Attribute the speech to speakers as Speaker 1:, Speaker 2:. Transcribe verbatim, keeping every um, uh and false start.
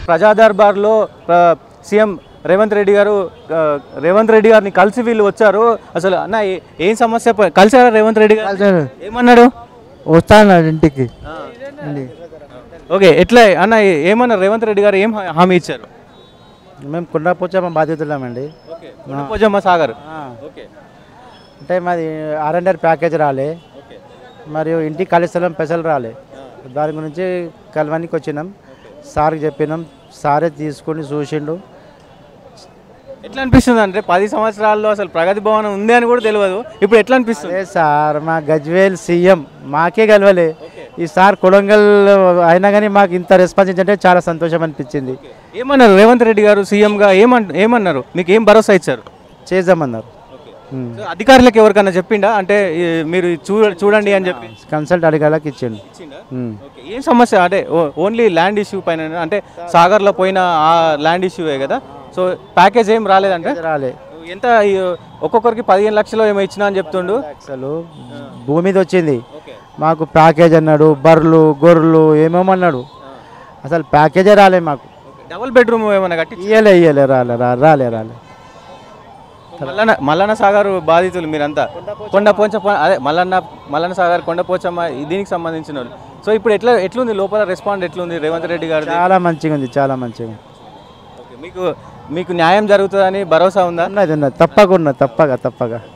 Speaker 1: ప్రజా దర్బార్లో సీఎం రేవంత్ రెడ్డి గారు రేవంత్ రెడ్డి గారిని కలిసి వీళ్ళు వచ్చారు. అసలు అన్న ఏం సమస్య కలిసారా రేవంత్ రెడ్డి గారు? ఏమన్నాడు?
Speaker 2: వస్తాడు ఇంటికి.
Speaker 1: ఓకే, ఎట్లా అన్న ఏమన్నారు రేవంత్ రెడ్డి గారు? ఏం హామీ ఇచ్చారు?
Speaker 2: మేము కుండాపోచమ్మ బాధ్యతలేమండి.
Speaker 1: కుండాపోచమ్మ సాగర్
Speaker 2: అంటే మాది ఆర్ అండ్ ఆర్ ప్యాకేజ్ రాలే, మరియు ఇంటికి ఖాళీ స్థలం పెసలు రాలే. దాని గురించి కలవానికి వచ్చినాం, సార్కి చెప్పినాం, సారే తీసుకొని చూసిండు.
Speaker 1: ఎట్లా అనిపిస్తుంది అంటే పది సంవత్సరాల్లో అసలు ప్రగతి భవనం ఉంది అని కూడా తెలియదు, ఇప్పుడు ఎట్లా అనిపిస్తుంది?
Speaker 2: అదే సార్, మా గజ్వేల్ సీఎం మాకే గెలవలే, ఈ సార్ కొడంగల్ అయినా కానీ మాకు ఇంత రెస్పాన్స్ ఇచ్చింటే చాలా సంతోషం అనిపించింది.
Speaker 1: ఏమన్నారు రేవంత్ రెడ్డి గారు సీఎంగా? ఏమన్ ఏమన్నారు మీకు? ఏం భరోసా ఇచ్చారు?
Speaker 2: చేద్దామన్నారు.
Speaker 1: అధికారులకు ఎవరికన్నా చెప్పిండా అంటే మీరు చూ చూడండి అని చెప్పి?
Speaker 2: కన్సల్ట్ అడిగేలాకి ఇచ్చిండు.
Speaker 1: ఏం సమస్య అంటే ఓన్లీ ల్యాండ్ ఇష్యూ పైన అంటే సాగర్లో పోయిన ఆ ల్యాండ్ ఇష్యూవే కదా? సో ప్యాకేజ్ ఏం రాలేదంటే?
Speaker 2: రాలే.
Speaker 1: ఎంత ఒక్కొక్కరికి పదిహేను లక్షలు ఏమో ఇచ్చినా అని చెప్తుండు.
Speaker 2: అసలు భూమి మీద వచ్చింది, మాకు ప్యాకేజ్ అన్నాడు, బర్రెలు గొర్రెలు ఏమేమన్నాడు, అసలు ప్యాకేజే రాలే మాకు.
Speaker 1: డబుల్ బెడ్రూమ్ ఏమన్నా కట్టి
Speaker 2: ఇయ్యలే ఇయ్యలే రాలే రాలే రాలే
Speaker 1: మల్లన్న మల్లన్న సాగర్ బాధితులు మీరంతా, కొండ పోచ అదే మల్లన్న మల్లన్న సాగర్ కొండ పోచమ్మ దీనికి సంబంధించిన వాళ్ళు. సో ఇప్పుడు ఎట్లా ఎట్లుంది లోపల రెస్పాండ్ ఎట్లుంది రేవంత్ రెడ్డి గారు?
Speaker 2: చాలా మంచిగా ఉంది, చాలా మంచిగా ఉంది.
Speaker 1: మీకు మీకు న్యాయం జరుగుతుందని భరోసా ఉందా?
Speaker 2: ఉన్నది ఉన్నది, తప్పకుండా తప్పగా తప్పగా